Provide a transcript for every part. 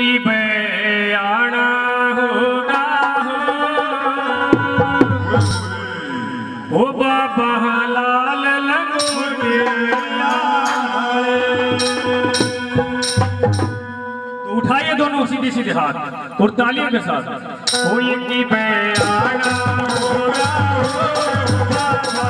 की बयाना होगा हो बाबा लाल लंगोटे। तो उठाइए दोनों सीधे सीधे हाथ और तालियों के साथ। हो ये की बयाना होगा बाबा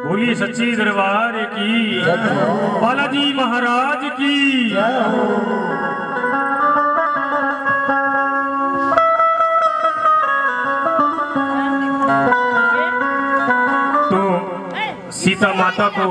बोली सच्ची दरबार की, बालाजी महाराज की। तो सीता माता को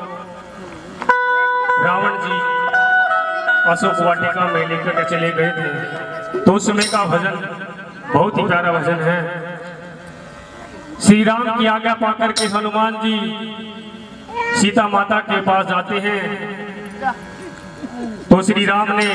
रावण जी अशोक वाटिका में लेकर के चले गए थे। तो उस समय का भजन बहुत ही प्यारा भजन है। श्री राम की आज्ञा पाकर के हनुमान जी सीता माता के पास जाते हैं। तो श्री राम ने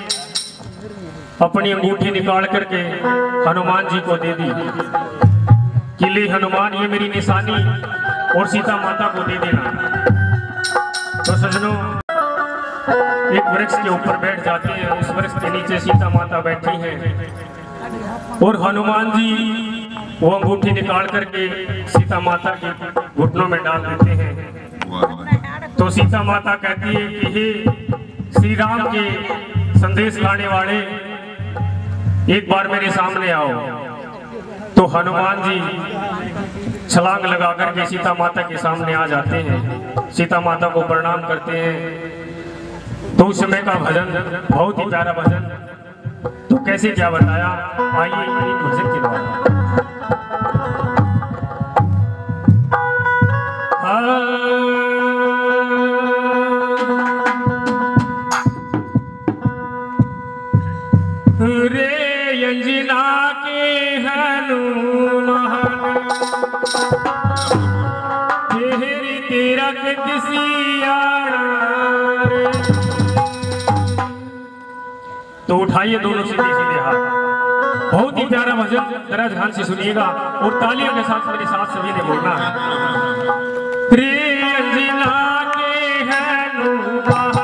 अपनी अंगूठी निकाल करके हनुमान जी को दे दी कि ले हनुमान, ये मेरी निशानी और सीता माता को दे देना। तो सजनों, एक वृक्ष के ऊपर बैठ जाते हैं। उस वृक्ष के नीचे सीता माता बैठी हैं और हनुमान जी वो अंगूठी निकाल करके सीता माता के घुटनों में डाल देते हैं। तो सीता माता कहती है कि हे श्री राम के संदेश लाने वाले, एक बार मेरे सामने आओ। तो हनुमान जी छलांग लगा करके सीता माता के सामने आ जाते हैं, सीता माता को प्रणाम करते हैं। तो उस समय का भजन बहुत ही प्यारा भजन, तो कैसे क्या बताया, आइए एक भजन के द्वारा। रे अंजना के हनुमान तेरा तो उठाइए दोनों सीधे सीधे हाथ। बहुत ही प्यारा भजन, जरा ध्यान से सुनिएगा और तालियों के साथ मेरे साथ सभी ने बोलना है। रे अंजना के हनुमान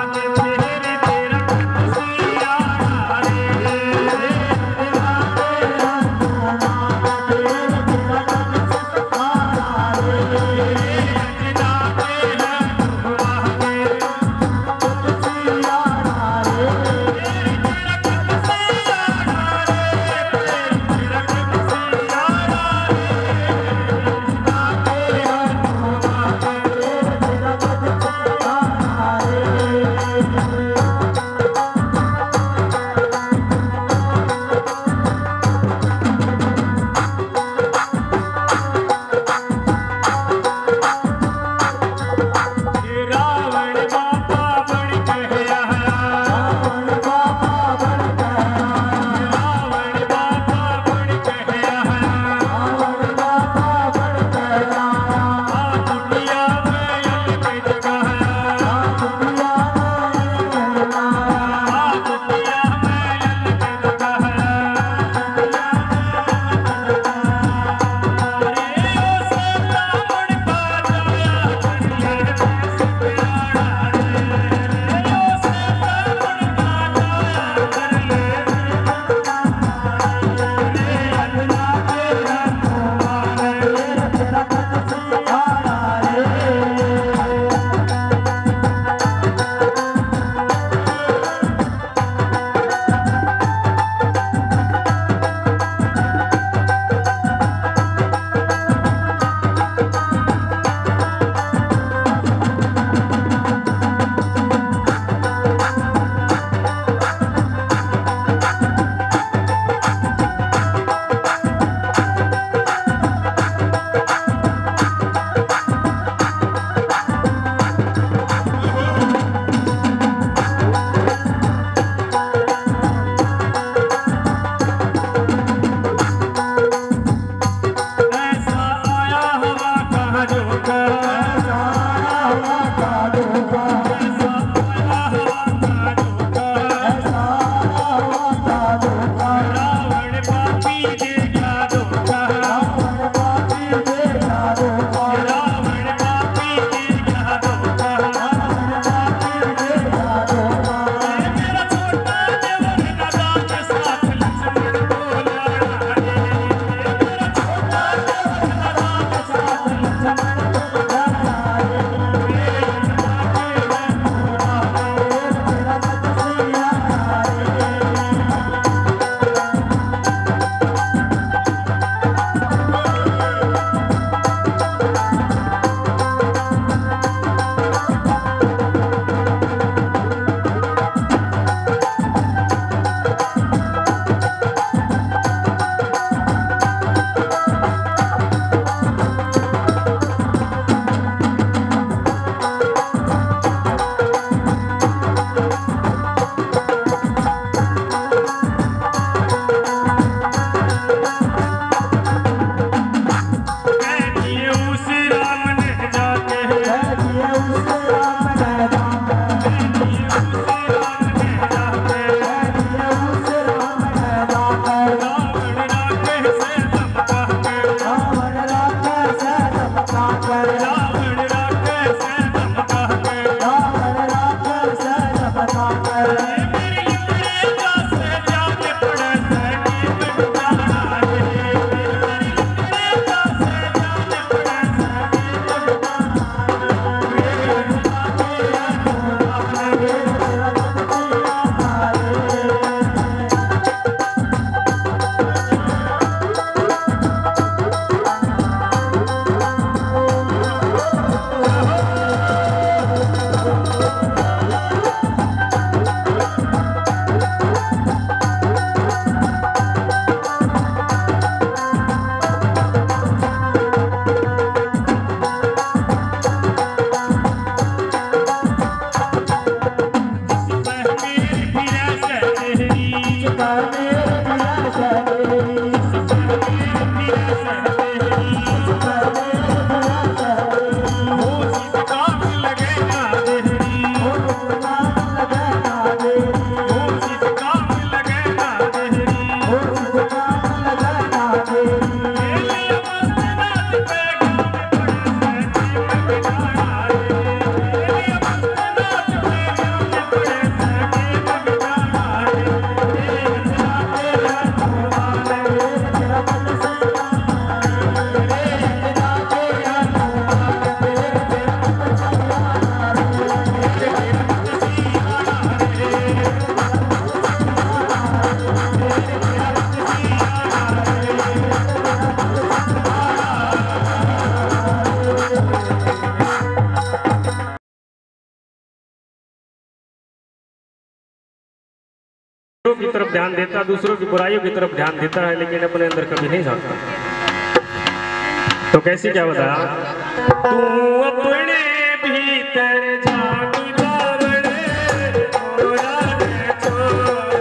Come on. दूसरों की तरफ ध्यान देता, दूसरों की बुराइयों की तरफ ध्यान देता है, लेकिन अपने अंदर कभी नहीं झांकता। तो कैसे क्या बताया, तू अपने भीतर झांकी बावड़े मोरा ने छोड़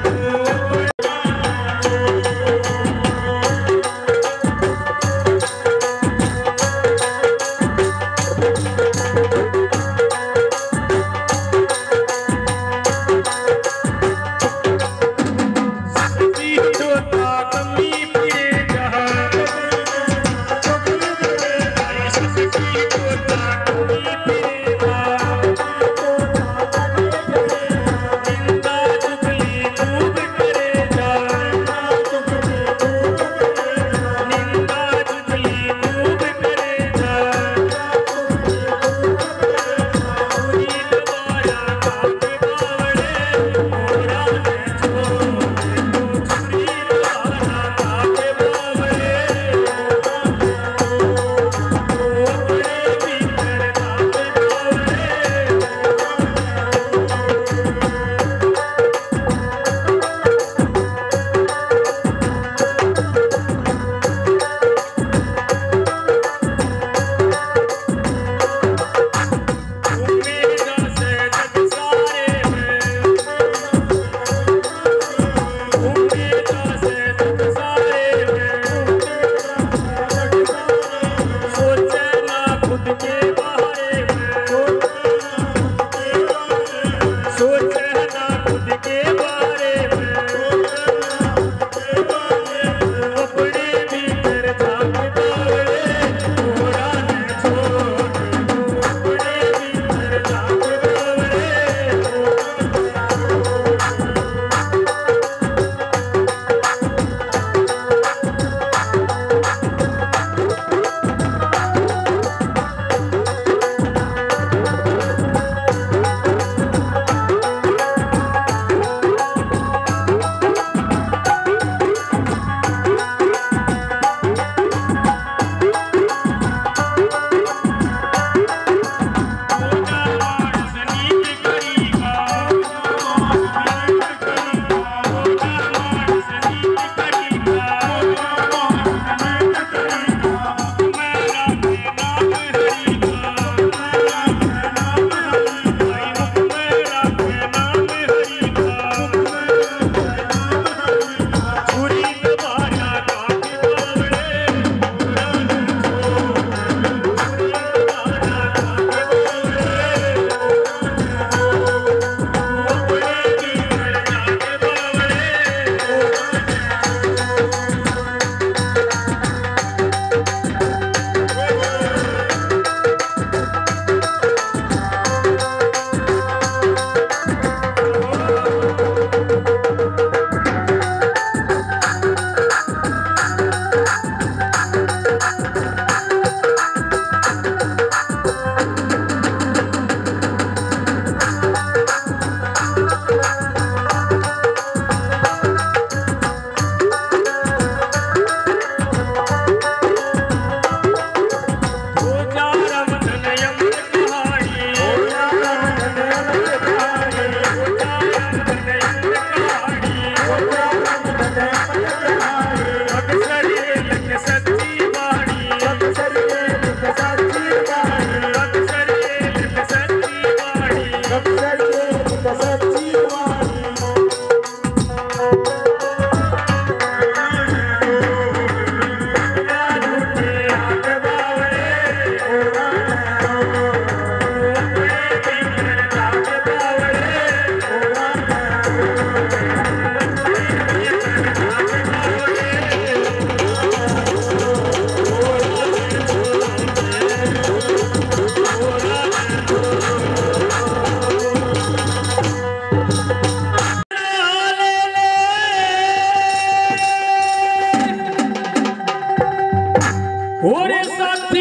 और साथी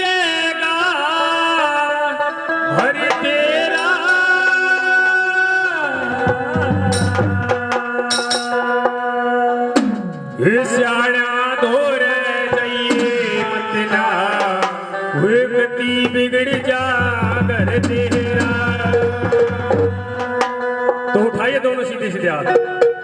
रहेगा हर तेरा सियाणा धोर जाइए मतना गति बिगड़ जा घर तेरा। तो उठाइए दोनों सीधे सीधे हाथ।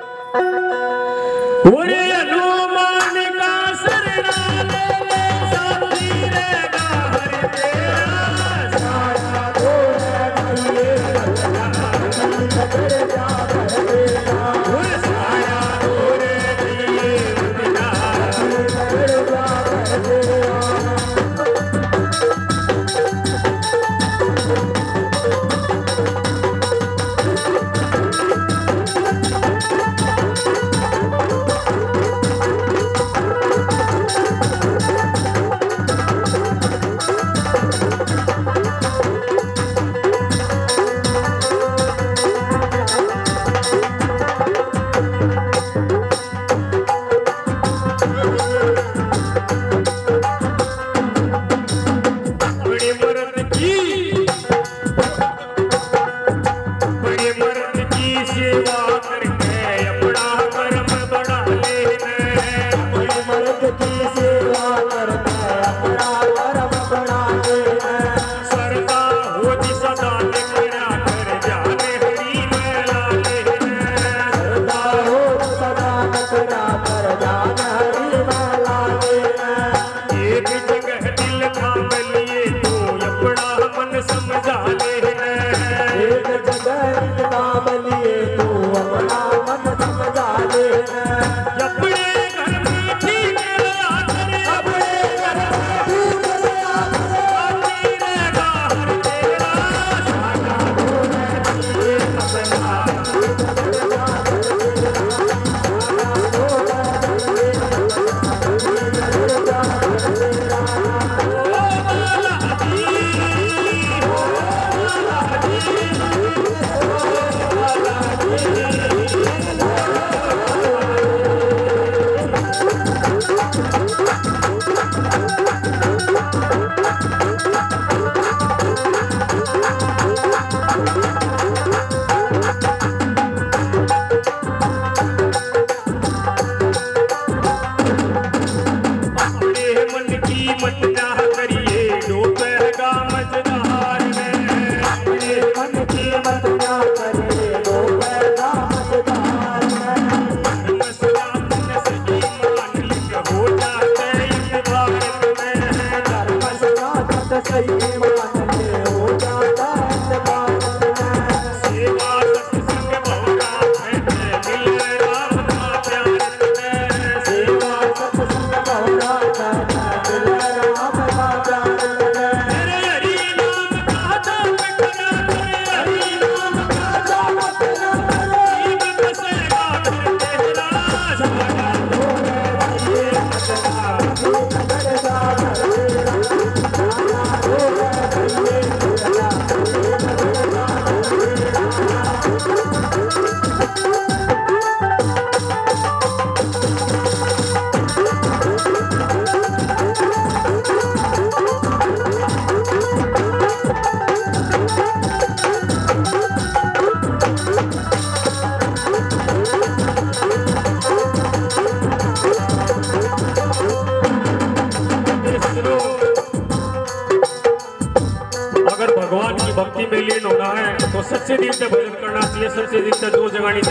भक्ति में लीन होना है तो सच्चे दिल से भजन करना चाहिए, सच्चे दिल से जोत जगानी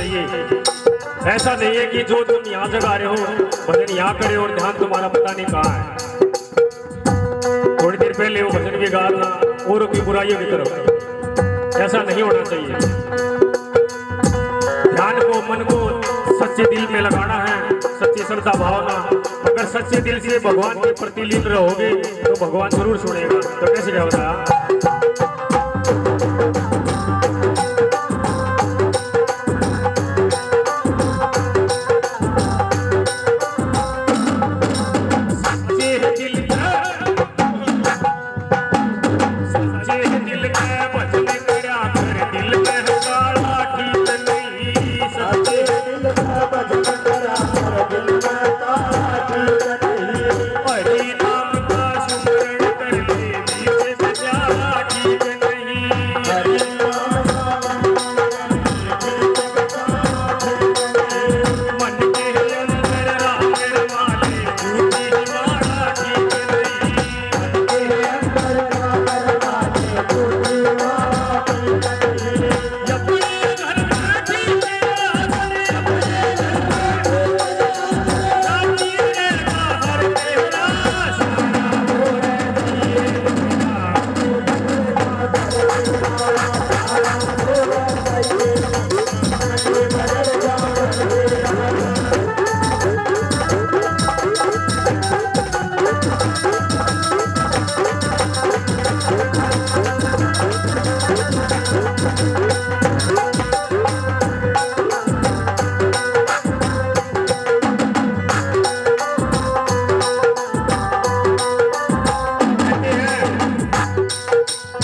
चाहिए। ऐसा नहीं है कि जो तुम यहाँ जगा रहे हो भजन यहाँ करे और ध्यान तुम्हारा पता नहीं कहाँ है। थोड़ी देर पहले वो भजन भी गा रहा और की बुराइयों की तरफ, ऐसा नहीं होना चाहिए। ध्यान को मन को सच्चे दिल में लगाना है, सच्ची श्रद्धा भावना। अगर सच्चे दिल से भगवान के प्रति लीन रहोगे तो भगवान जरूर सुनेगा। तो कैसे क्या बताया? हरि नाम का सुमरण कर ले,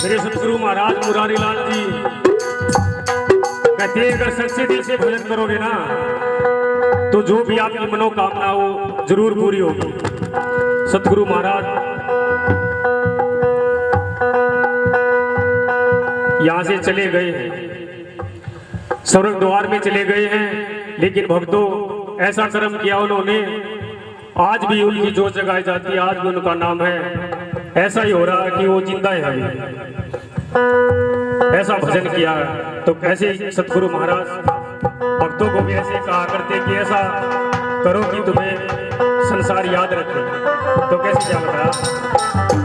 मेरे सतगुरु महाराज मुरारी लाल जी कहते हैं अगर सच्चे दिल से भजन करोगे ना तो जो भी आपकी मनोकामना हो जरूर पूरी होगी। सतगुरु महाराज यहां से चले गए हैं, स्वर्ग द्वार में चले गए हैं, लेकिन भक्तों ऐसा कर्म किया उन्होंने, आज भी उनकी जो जगाई जाती है, आज भी उनका नाम है। ऐसा ही हो रहा है कि वो जिंदा है अभी, ऐसा भजन किया। तो कैसे सतगुरु महाराज भक्तों को भी ऐसे कहा करते कि ऐसा करो कि तुम्हें संसार याद रखे। तो कैसे क्या बताया?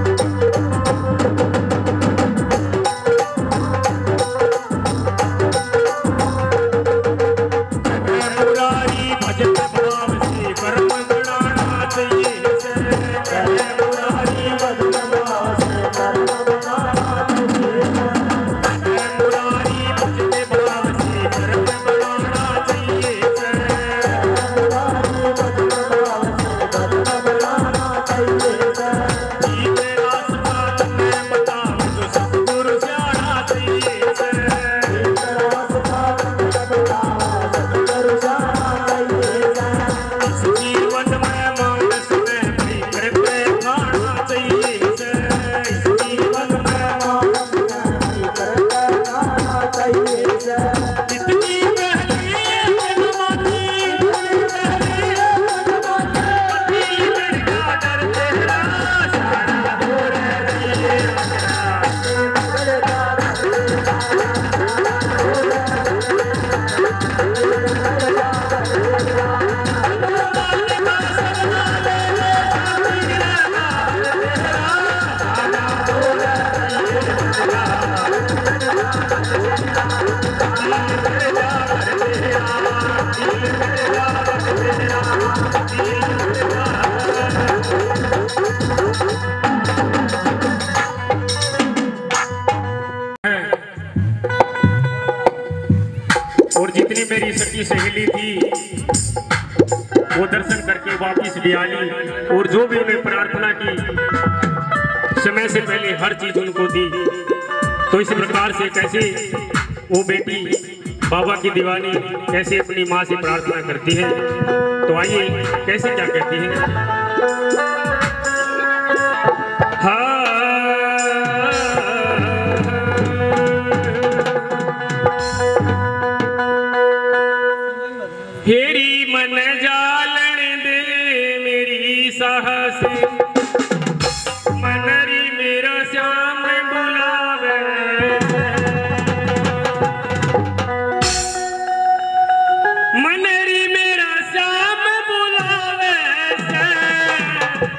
और जितनी मेरी सखी सहेली थी वो दर्शन करके वापिस भी आई, और जो भी उन्हें प्रार्थना की समय से पहले हर चीज उनको दी। तो इस प्रकार से कैसे वो बेटी बाबा की दीवानी कैसे अपनी माँ से प्रार्थना करती है, तो आइए कैसे क्या कहती है। हेरी मन जालन दे मेरी साहस, मनरी मेरा श्याम बुलावे, मनरी मेरा श्याम बुलावे,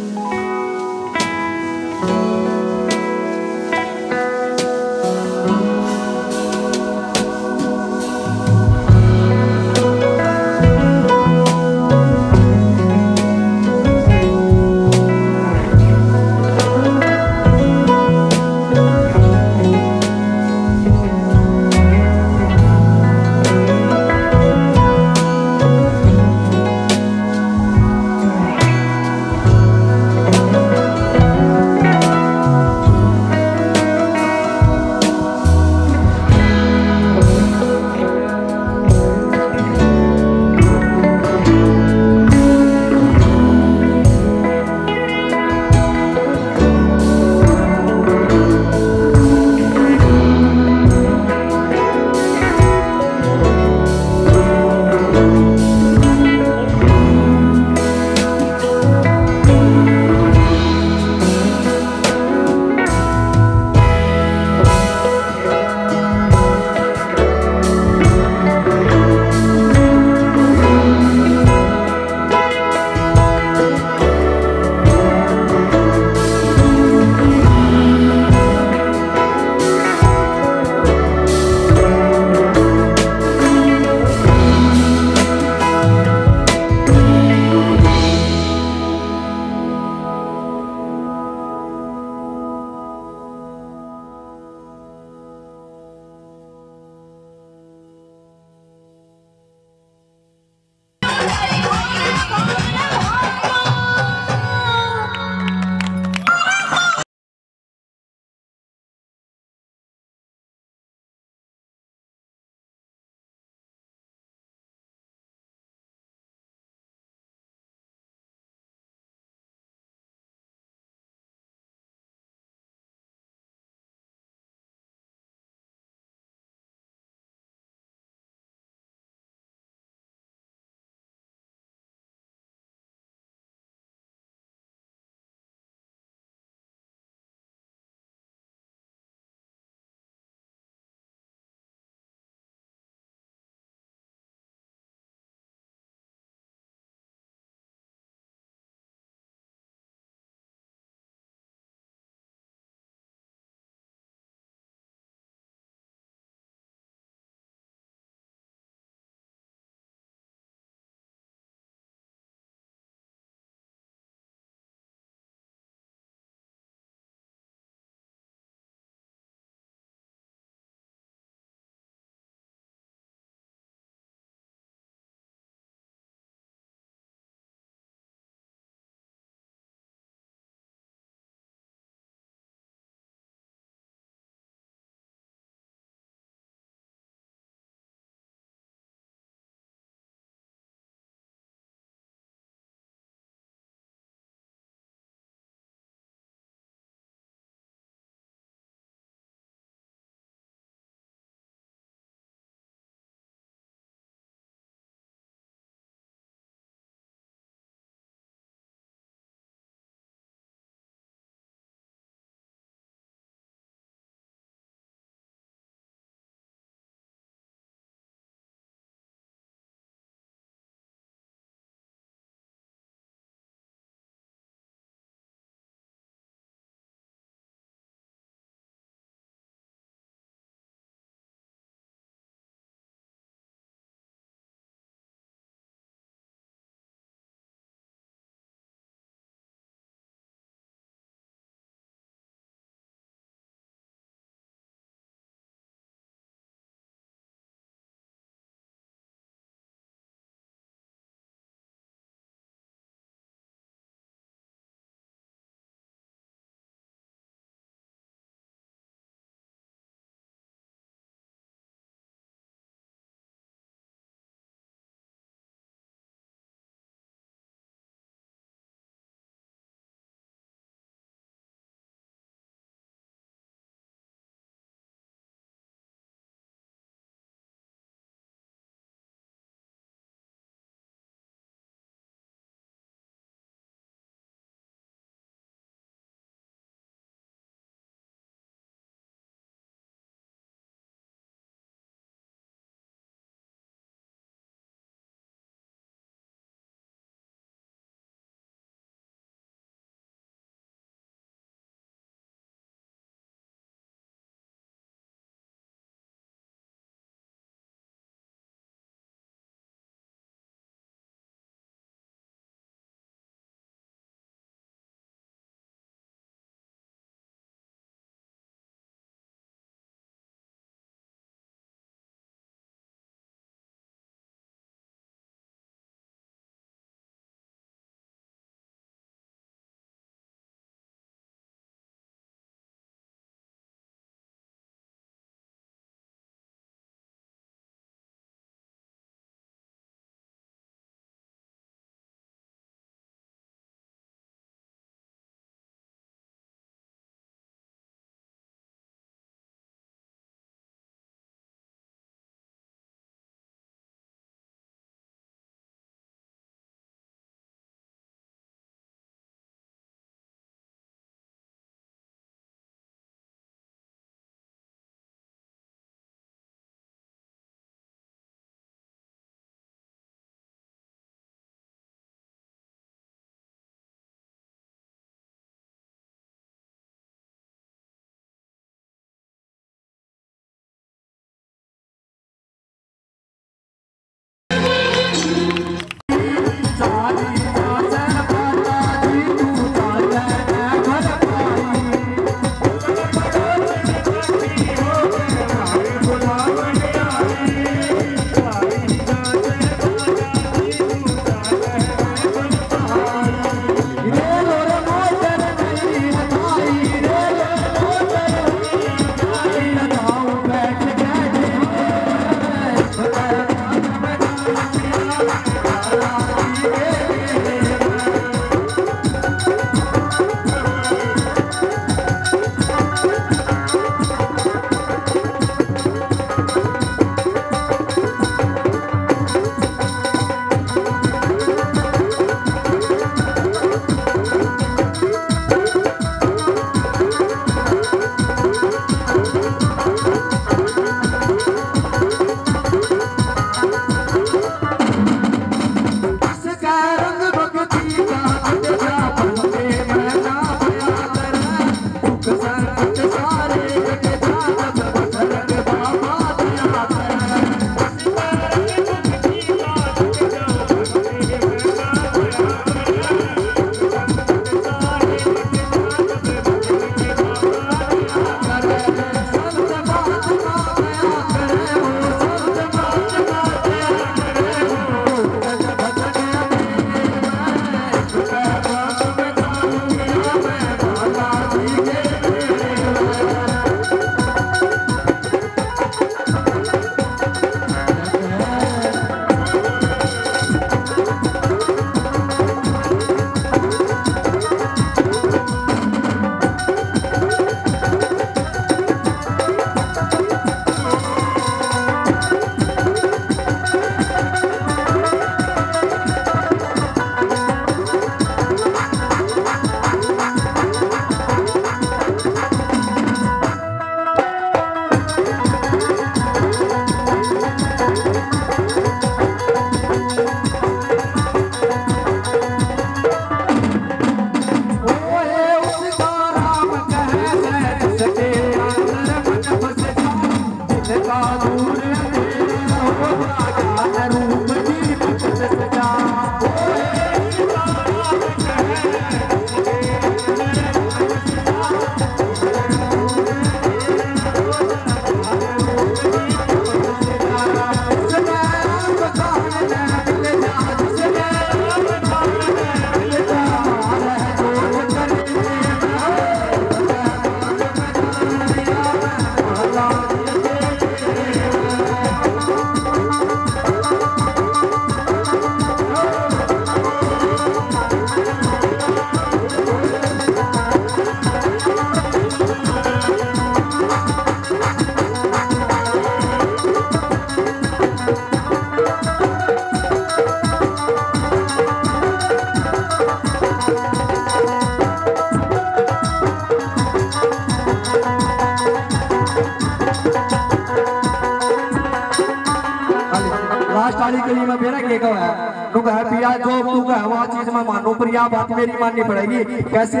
के लिए मैं मेरा के कहा है तू कह पिया जो तू कह वो चीज मैं मानू पर यह बात मेरी माननी पड़ेगी। कैसे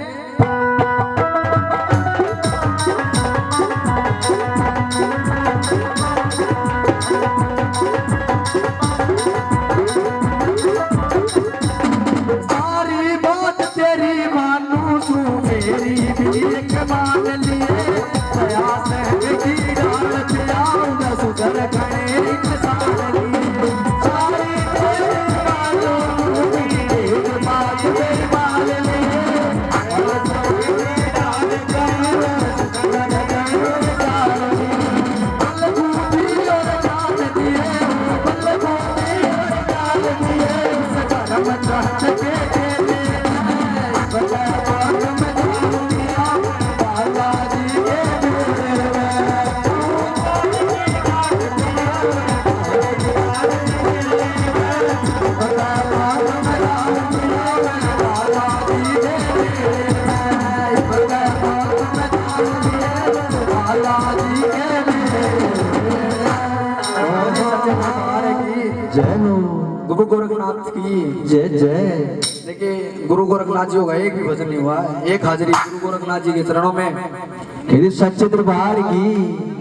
सारी बात तेरी मानू तू मेरी भी एक मान लिए दया सहन की डाल पियाऊंगा सुधर खड़े इंसान लिए सारी तेरी मानू तू मेरी एक बात तेरी मान लिए दया सहन की डाल पियाऊंगा सुधर खड़े इंसान लिए बल बूटी और जान दिए बल बूटी और जान दिए उस धर्म चाहत के गुरु गोरखनाथ की जय जय। देखिए गुरु गोरखनाथ जी होगा एक भी भजन नहीं हुआ है, एक हाजिरी गुरु गोरखनाथ जी के चरणों में सच्चे दरबार की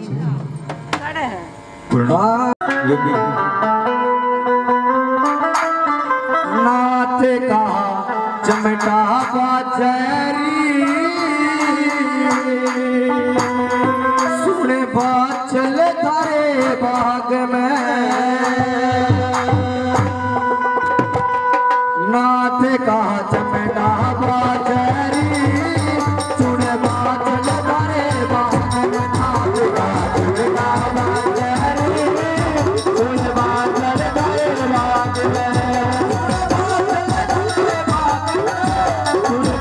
नाथ का चमटा बाजरी सुने बात चल थारे बाग में नाथ का चमटा बाजरी सुने बात चल थारे बाग में नाथ का चमटा बाजरी सुने बात चल थारे बाग में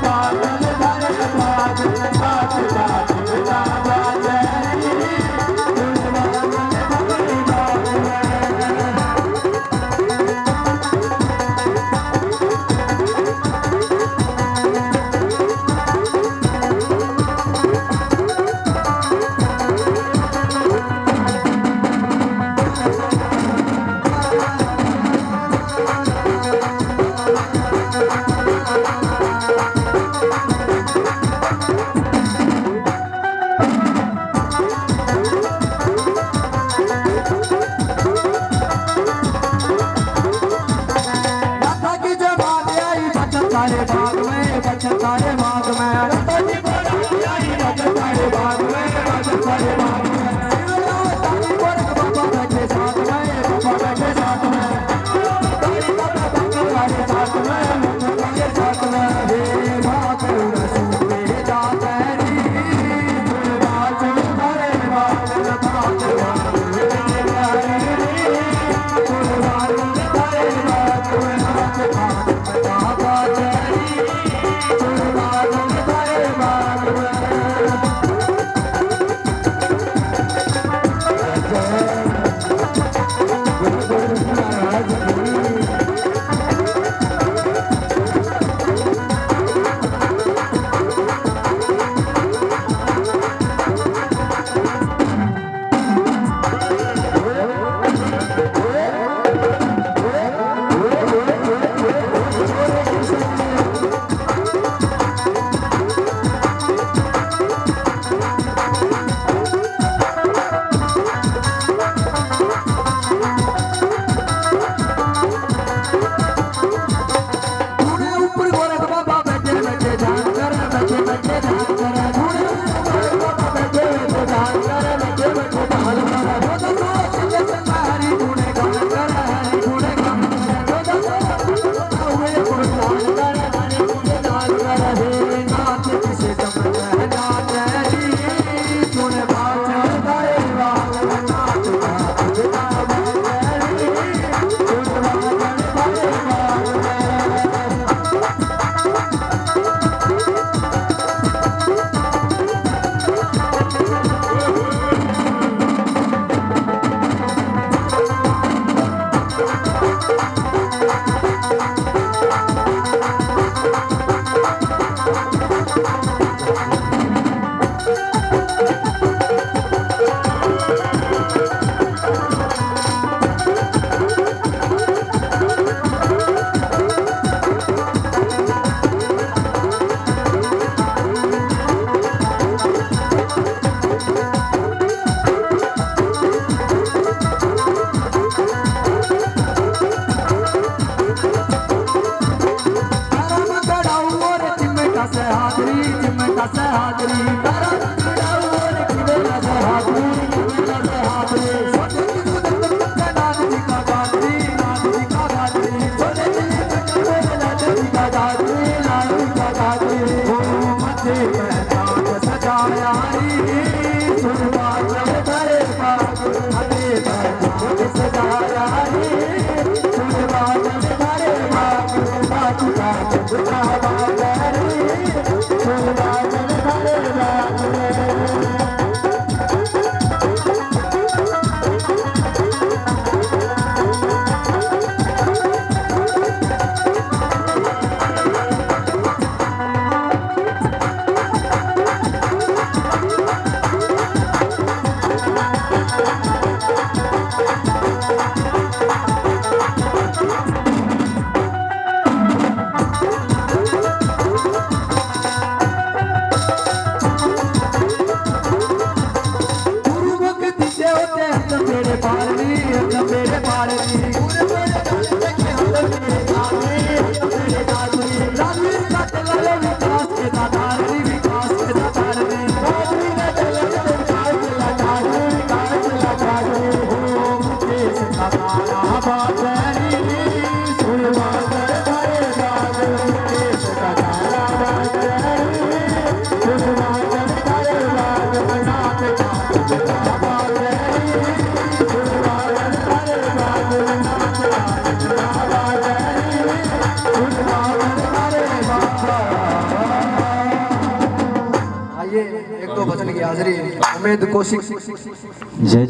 उम्मीद कोशिश जय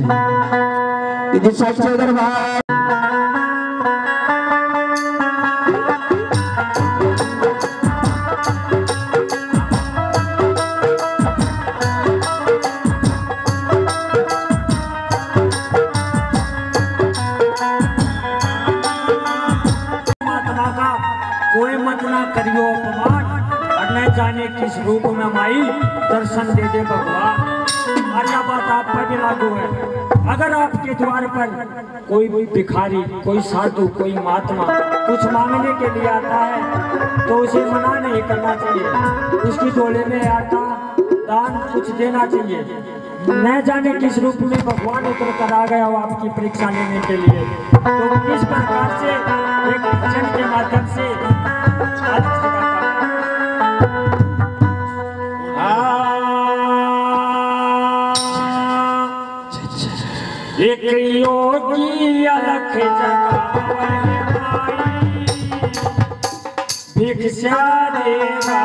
जय सच्चे दरबार कोई मत ना करियो अपमान और न जाने किस रूप में माई दर्शन दे दे भगवान। और यह बात आप पर भी लागू है। अगर आपके द्वार पर कोई भिखारी, कोई साधु, कोई महात्मा कुछ मांगने के लिए आता है तो उसे मना नहीं करना चाहिए। उसकी झोले में आटा दान कुछ देना चाहिए। न जाने किस रूप में भगवान उतर कर आ गया हो आपकी परीक्षा लेने के लिए। तो किस प्रकार से एक भजन के माध्यम से एक योगी अलख जगाए भिक्षा देगा।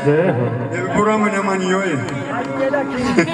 जय हो। पूरा मन मानियो है।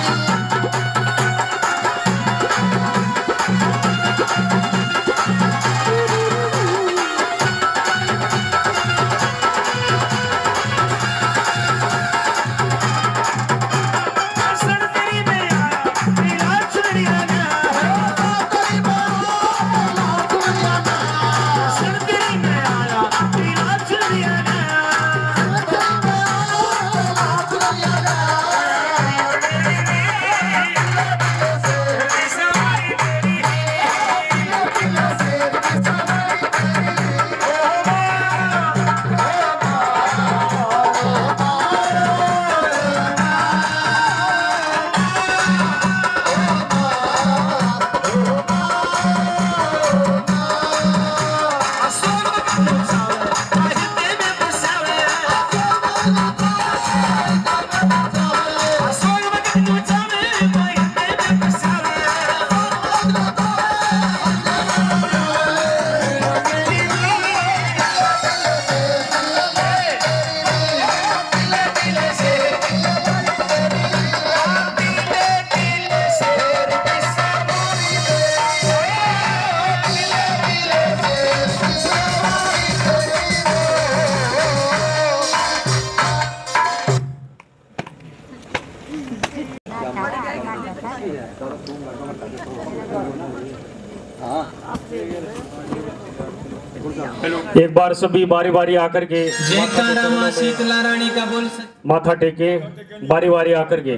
एक बार सभी बारी बारी आकर के जयकारा मां शीतला रानी का बोल माथा टेके, बारी बारी आकर के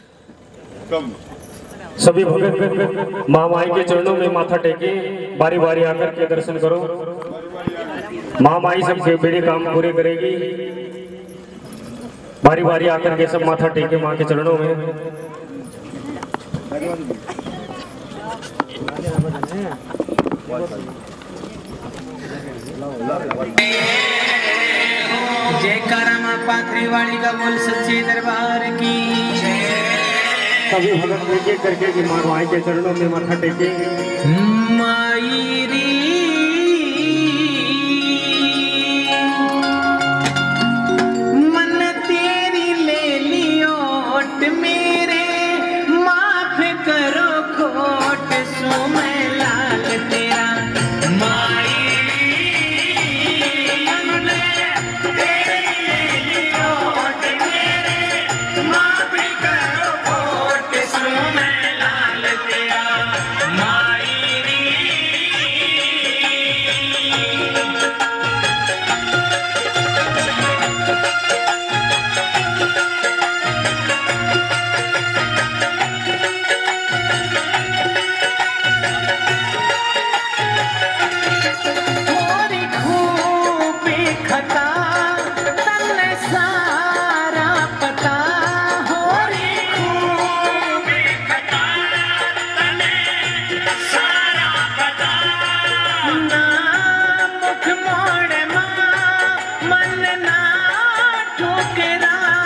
सभी भगत महामाई के चरणों में माथा टेके, बारी बारी आकर के दर्शन करो। महामाई सबके बड़े काम पूरे करेगी। बारी बारी आकर के सब माथा टेके माँ के चरणों में। जयकारा मां पाथरी वाली का बोल सच्चे दरबार की। सभी भगत एक करके कि माई के चरणों में माथा टेके। माई री मन तेरी ले लियोट मेरे, माफ करो खोट सो मैं लाल तेरा। माई मन तेरी ले लियोट मेरे, माफ करो खोट सो मैं लाल तेरा। माई री थोड़ी खूबी खता तन सारा पता। होरी खूबी खता तन सारा पता। ना मुख मोड़ मां मन ना ठोकरा।